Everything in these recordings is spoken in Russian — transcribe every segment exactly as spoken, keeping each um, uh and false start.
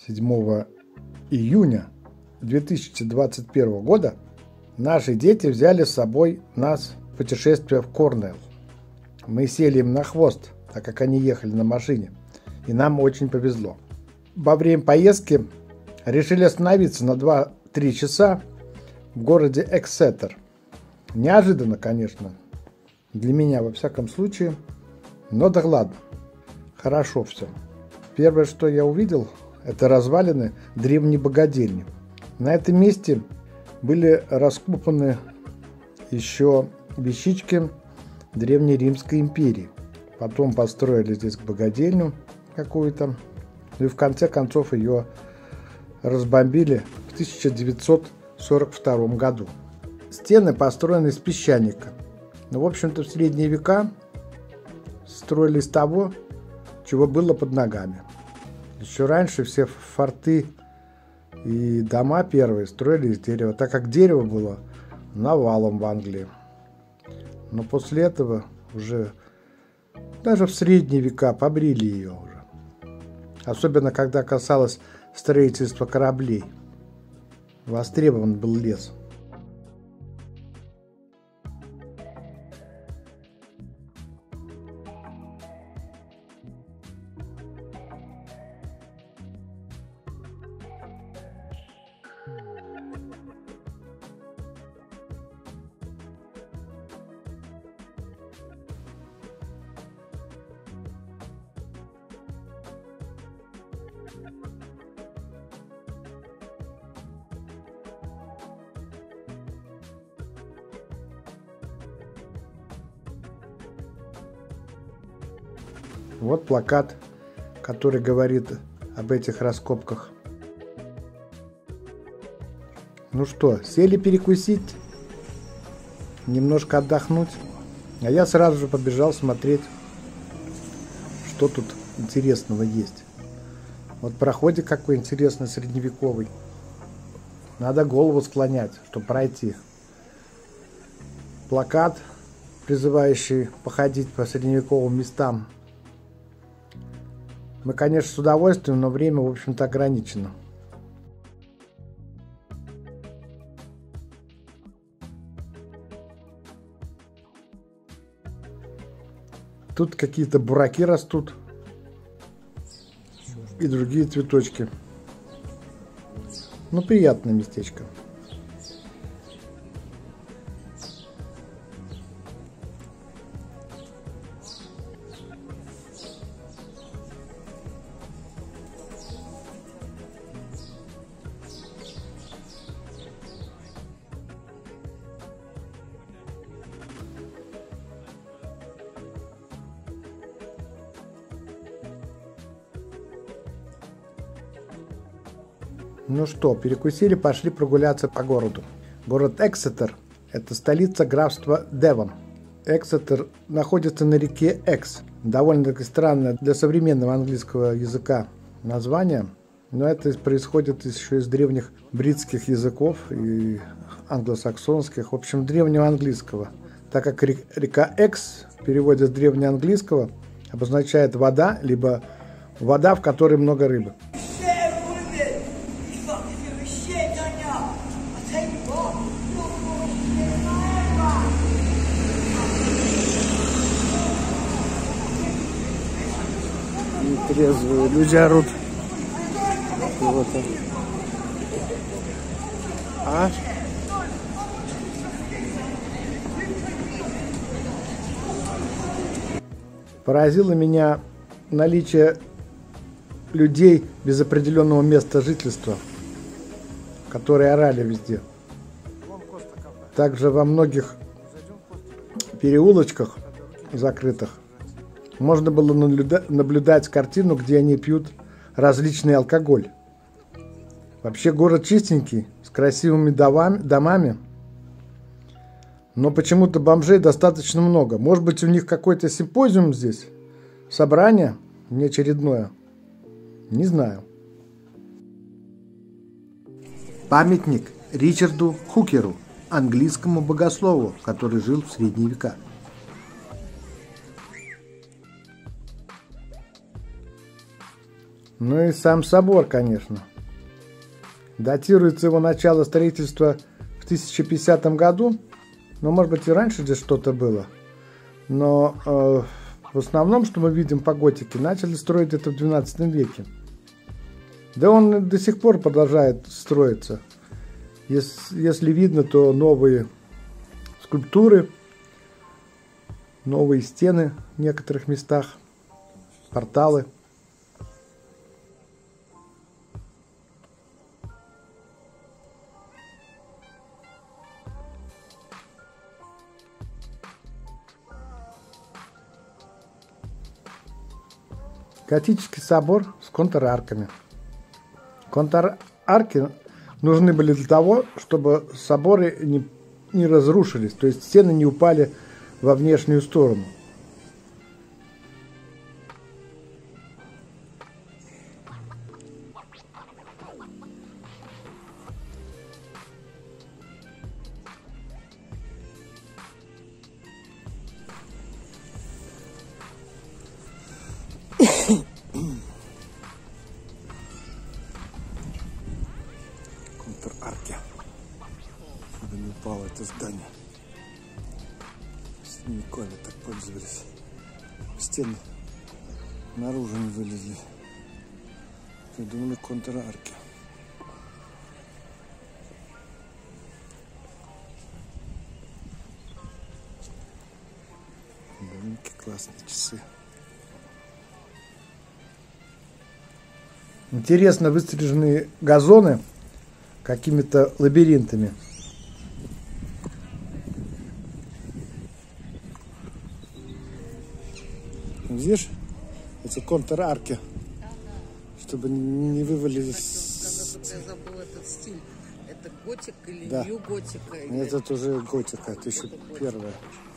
седьмого июня две тысячи двадцать первого года наши дети взяли с собой нас в путешествие в Корнуолл. Мы сели им на хвост, так как они ехали на машине, и нам очень повезло. Во время поездки решили остановиться на два-три часа в городе Эксетер. Неожиданно, конечно, для меня во всяком случае, но да ладно, хорошо все. Первое, что я увидел, это развалины древней богадельни. На этом месте были раскопаны еще вещички Древней Римской империи. Потом построили здесь богадельню какую-то, и в конце концов ее разбомбили в тысяча девятьсот сорок втором году. Стены построены из песчаника. Но, в общем-то, в средние века строили из того, чего было под ногами. Еще раньше все форты и дома первые строили из дерева, так как дерево было навалом в Англии. Но после этого уже даже в средние века побрили ее уже. Особенно, когда касалось строительства кораблей. Востребован был лес. Вот плакат, который говорит об этих раскопках. Ну что, сели перекусить, немножко отдохнуть, а я сразу же побежал смотреть, что тут интересного есть. Вот проходит какой интересный средневековый. Надо голову склонять, чтобы пройти. Плакат, призывающий походить по средневековым местам. Мы, конечно, с удовольствием, но время, в общем-то, ограничено. Тут какие-то бураки растут и другие цветочки. Ну, приятное местечко. Ну что, перекусили, пошли прогуляться по городу. Город Эксетер – это столица графства Девон. Эксетер находится на реке Экс. Довольно-таки странное для современного английского языка название, но это происходит еще из древних бритских языков и англосаксонских, в общем, древнего английского. Так как река Экс в переводе с древнеанглийского обозначает вода, либо вода, в которой много рыбы. Трезвые люди орут. Вот он. А? Поразило меня наличие людей без определенного места жительства, которые орали везде. Также во многих переулочках закрытых можно было наблюдать картину, где они пьют различный алкоголь. Вообще город чистенький, с красивыми домами, но почему-то бомжей достаточно много. Может быть, у них какой-то симпозиум здесь, собрание неочередное, не знаю. Памятник Ричарду Хукеру, английскому богослову, который жил в средние века. Ну и сам собор, конечно. Датируется его начало строительства в тысяча пятидесятом году. Ну, может быть, и раньше здесь что-то было. Но э, в основном, что мы видим по готике, начали строить это в двенадцатом веке. Да он до сих пор продолжает строиться. Если, если видно, то новые скульптуры, новые стены в некоторых местах, порталы. Готический собор с контрарками. Контрарки нужны были для того, чтобы соборы не, не разрушились, то есть стены не упали во внешнюю сторону. Контрарки, чтобы не упало это здание. Средневековье так пользовались. Стены наружу не вылезли. Придумали контрарки. Домики, классные часы. Интересно выстриженные газоны какими-то лабиринтами. Видишь, эти контрарки, чтобы не вывалились. Я забыл этот стиль. Это готика или да. нью-готика? Или... Нет, это уже готика, это еще первая.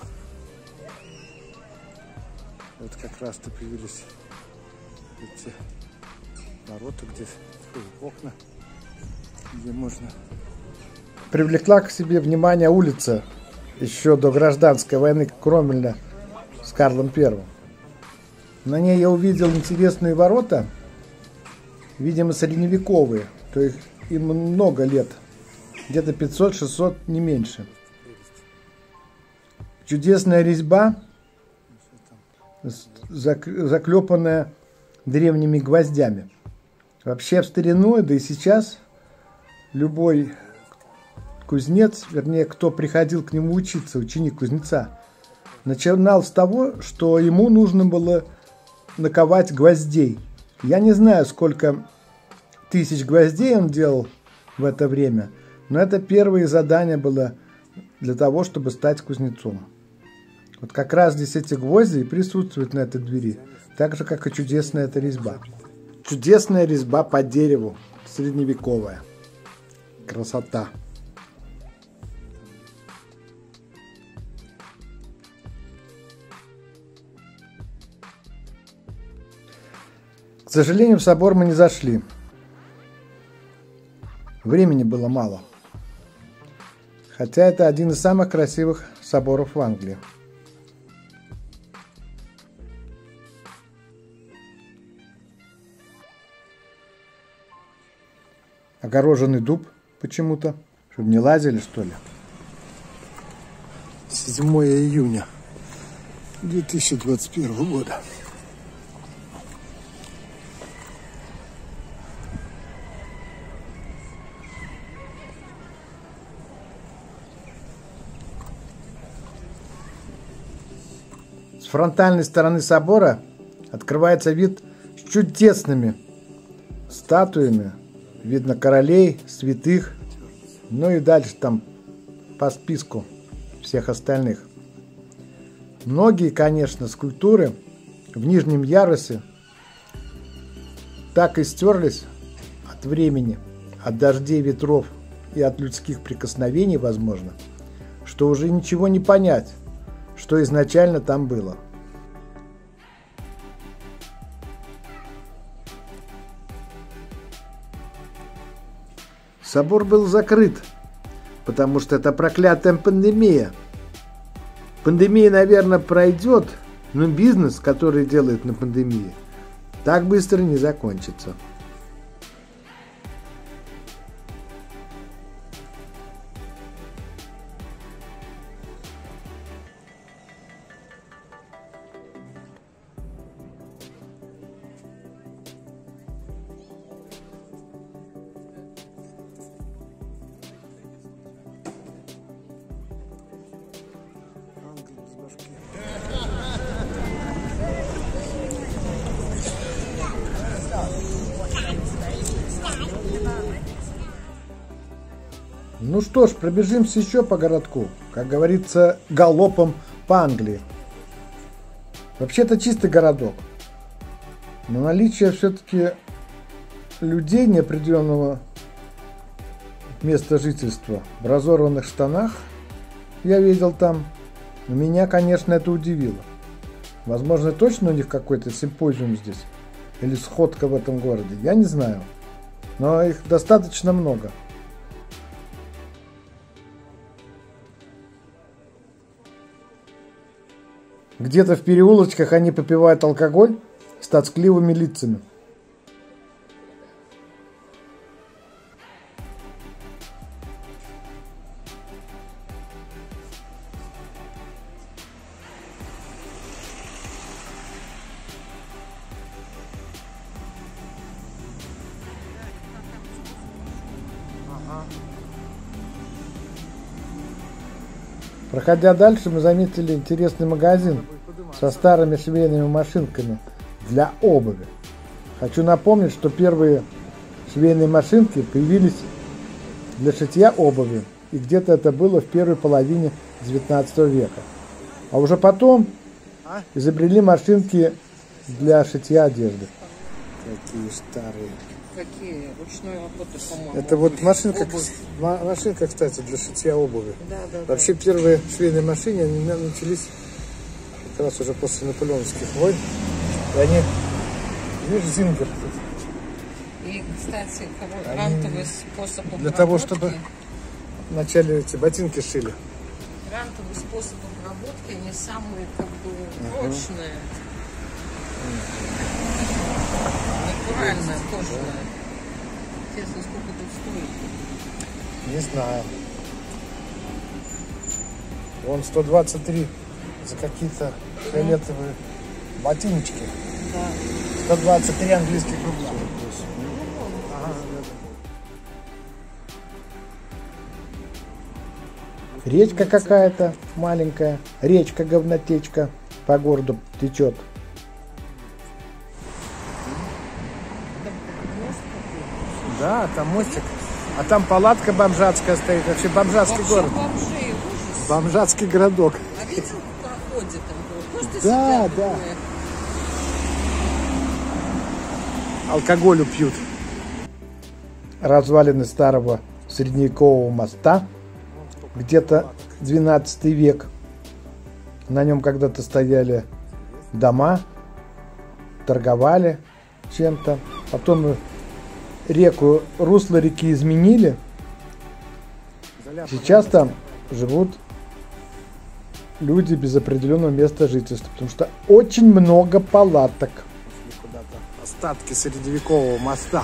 Вот как раз-то появились эти ворота, где окна, где можно. Привлекла к себе внимание улица еще до гражданской войны Кромвеля с Карлом Первым. На ней я увидел интересные ворота, видимо, средневековые, то есть им много лет, где-то пятьсот-шестьсот, не меньше. Чудесная резьба, заклепанная древними гвоздями. Вообще в старину, да и сейчас, любой кузнец, вернее, кто приходил к нему учиться, ученик кузнеца, начинал с того, что ему нужно было наковать гвоздей. Я не знаю, сколько тысяч гвоздей он делал в это время, но это первое задание было для того, чтобы стать кузнецом. Вот как раз здесь эти гвозди присутствуют на этой двери, так же, как и чудесная эта резьба. Чудесная резьба по дереву, средневековая. Красота. К сожалению, в собор мы не зашли. Времени было мало. Хотя это один из самых красивых соборов в Англии. Огороженный дуб почему-то, чтобы не лазили, что ли. седьмого июня две тысячи двадцать первого года. С фронтальной стороны собора открывается вид с чудесными статуями. Видно королей, святых, ну и дальше там по списку всех остальных. Многие, конечно, скульптуры в нижнем ярусе так и стерлись от времени, от дождей, ветров и от людских прикосновений, возможно, что уже ничего не понять, что изначально там было. Собор был закрыт, потому что это проклятая пандемия. Пандемия, наверное, пройдет, но бизнес, который делает на пандемии, так быстро не закончится. Ну что ж, пробежимся еще по городку, как говорится, галопом по Англии. Вообще это чистый городок, но наличие все-таки людей неопределенного места жительства в разорванных штанах я видел там. Меня, конечно, это удивило. Возможно, точно у них какой-то симпозиум здесь или сходка в этом городе, я не знаю, но их достаточно много. Где-то в переулочках они попивают алкоголь с тоскливыми лицами. Проходя дальше, мы заметили интересный магазин со старыми швейными машинками для обуви. Хочу напомнить, что первые швейные машинки появились для шитья обуви, и где-то это было в первой половине девятнадцатого века. А уже потом изобрели машинки для шитья одежды. Какие старые. Какие? Ручной работы, по-моему. Это вот машинка, машинка, кстати, для шитья обуви. Да, да, Вообще да. первые швейные машины они начались как раз уже после наполеоновских войн. И они, видишь, зингер. И, кстати, грантовый способ обработки. Для того, чтобы вначале эти ботинки шили. Грантовый способ обработки, они самые, как бы, прочные. Натуральная, кожаная. Интересно, сколько тут стоит? Не знаю. Вон сто двадцать три за какие-то фиолетовые ботиночки. Да. сто двадцать три английских рубля. Ага, да. Речка какая-то маленькая. Речка-говнотечка по городу течет. Да, там мостик. А там палатка бомжатская стоит. Вообще бомжатский Вообще город. бомжей, ужас. Бомжатский городок. А видел, проходит там? Просто Да, сидят да. такое. Алкоголю пьют. Развалины старого средневекового моста. Где-то двенадцатый век. На нем когда-то стояли дома. Торговали чем-то. Потом реку, русло реки изменили. Сейчас там живут люди без определенного места жительства, потому что очень много палаток. Остатки средневекового моста.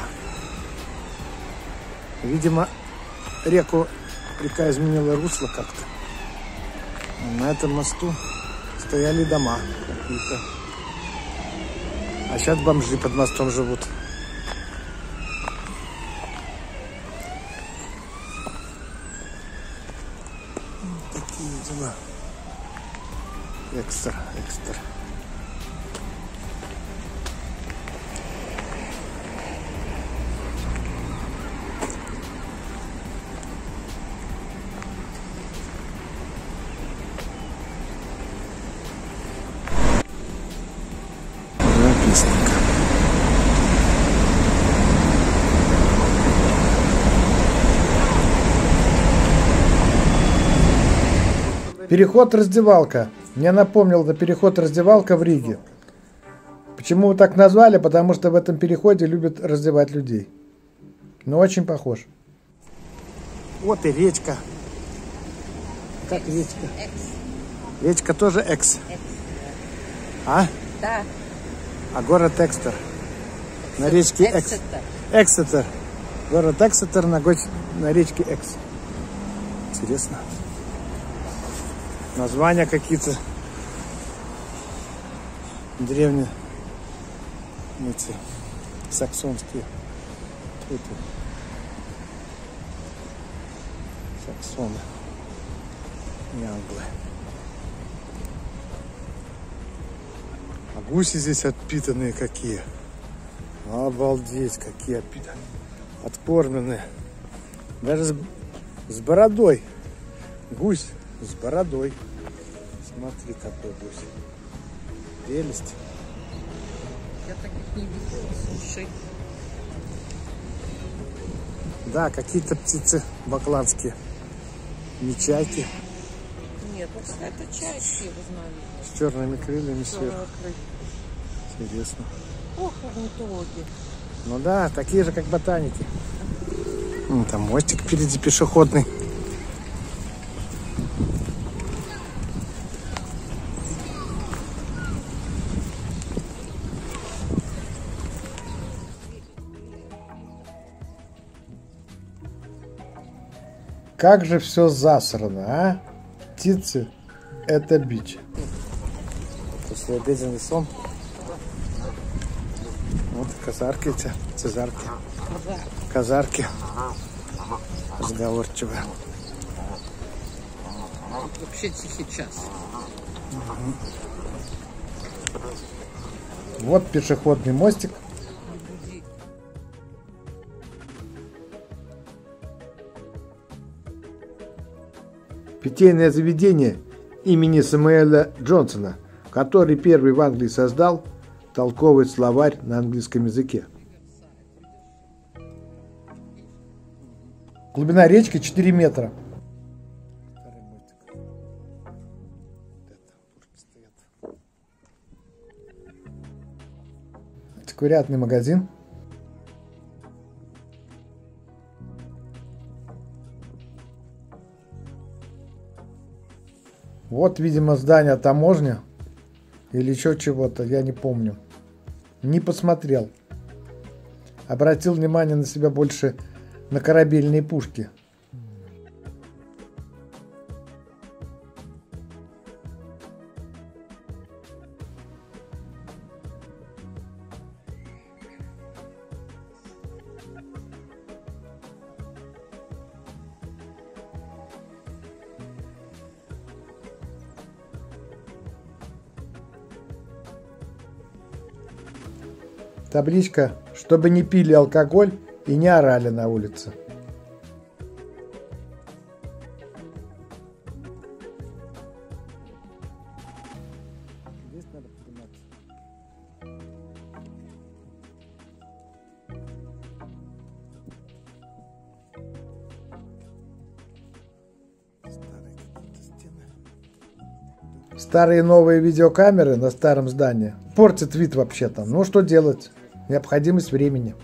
Видимо, реку река изменила русло как-то. На этом мосту стояли дома какие-то. А сейчас бомжи под мостом живут. Такие дела. Экстра, экстра. Записненько. Переход-раздевалка. Мне напомнил на переход-раздевалка в Риге. Почему вы так назвали? Потому что в этом переходе любят раздевать людей. Но очень похож. Вот и речка. Как речка? Экс. Речка тоже Экс. Экс. А? Да. А город Экстер. на речке Экс. Эксетер. Эксетер. Город Эксетер на, гоч... на речке Экс. Интересно. Названия какие-то древние, эти саксонские. Это саксоны и англы. А гуси здесь отпитанные какие. Обалдеть, какие отпитанные. Откормленные. Даже с, с бородой. Гусь с бородой. Смотри, какой гусь. Прелесть. Я таких не видела, слушай. Да, какие-то птицы бакланские. Не чайки. Нет, вот это чайки, вы знаете. С черными крыльями сверху. Крылья. Интересно. Ох, орнитологи. Ну да, такие же, как ботаники. Вон там мостик впереди пешеходный. Как же все засрано, а? Птицы — это бич. Послеобеденный сон. Вот казарки эти, цезарки. Казарки. Разговорчивые. Вообще тихий час. Вот пешеходный мостик. Питейное заведение имени Самуэля Джонсона, который первый в Англии создал толковый словарь на английском языке. Глубина речки четыре метра. Антиквариатный магазин. Вот, видимо, здание таможни или еще чего-то, я не помню. Не посмотрел. Обратил внимание на себя больше на корабельные пушки. Табличка, чтобы не пили алкоголь и не орали на улице. Здесь надо подниматься. Старые какие-то стены. Старые и новые видеокамеры на старом здании портят вид вообще-то. Ну что делать? Необходимость времени.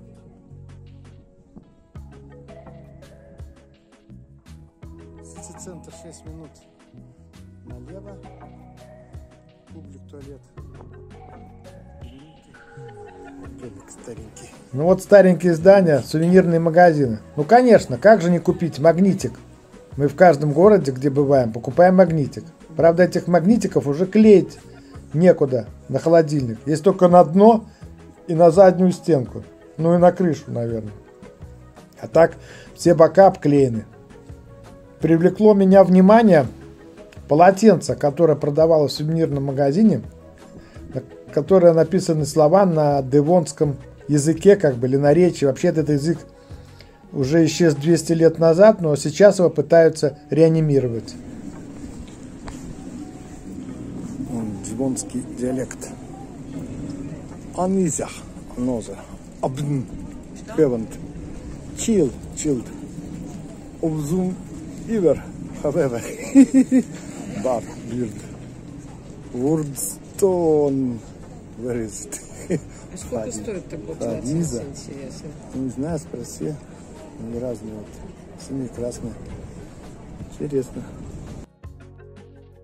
Сити-центр шесть минут налево. Публик, туалет. Домик старенький. Ну вот старенькие здания, сувенирные магазины. Ну конечно, как же не купить магнитик? Мы в каждом городе, где бываем, покупаем магнитик. Правда, этих магнитиков уже клеить некуда на холодильник. Есть только на дно и на заднюю стенку. Ну и на крышу, наверное. А так все бока обклеены. Привлекло меня внимание полотенце, которое продавалось в сувенирном магазине, на которое написаны слова на девонском языке, как бы, или наречии. Вообще этот язык уже исчез двести лет назад, но сейчас его пытаются реанимировать. Девонский диалект. Анизах, ноза, абн, певант, чил, чилд, обзум, ивер, хавеве, бар, бирд, вордстон, where is it? А сколько стоит такой полотенце, интересно? Не знаю, спроси. Они разные, вот, синие, красные. Интересно.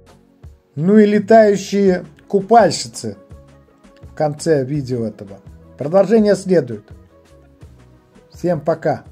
Ну и летающие купальщицы в конце видео этого. Продолжение следует. Всем пока.